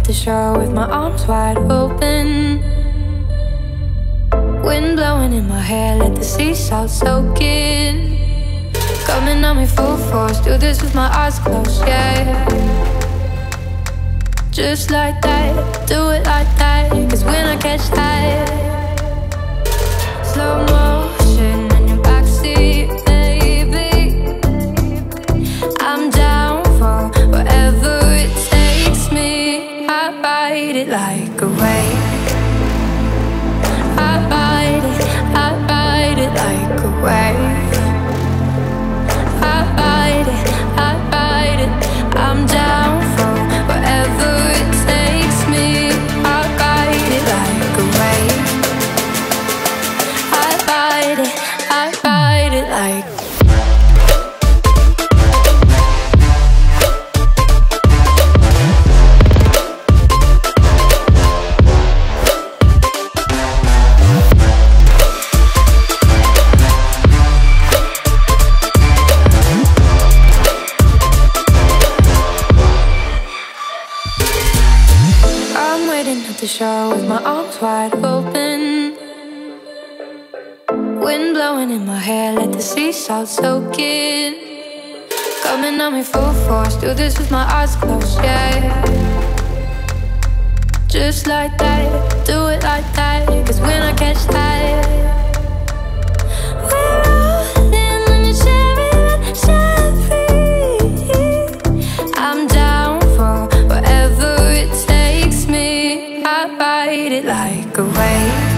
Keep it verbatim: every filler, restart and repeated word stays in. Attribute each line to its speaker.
Speaker 1: the shore with my arms wide open. Wind blowing in my hair, let the sea salt soak in. Coming on me full force, do this with my eyes closed, yeah. Just like that, do it like that, cause when I catch that slow motion in your backseat, baby, I'm down for whatever it takes me. I ride it like a wave, I ride it, I ride it like a wave, I ride it, I ride it, I'm down for whatever it takes me. I ride it like a wave, I ride it, I ride it like the shore with my arms wide open. Wind blowing in my hair, let the sea salt soak in. Coming on me full force, do this with my eyes closed, yeah. Just like that, do it like that, cause when I catch that we're rolling on your cherry, cherry. I'm down for whatever it takes me. I ride it like a wave,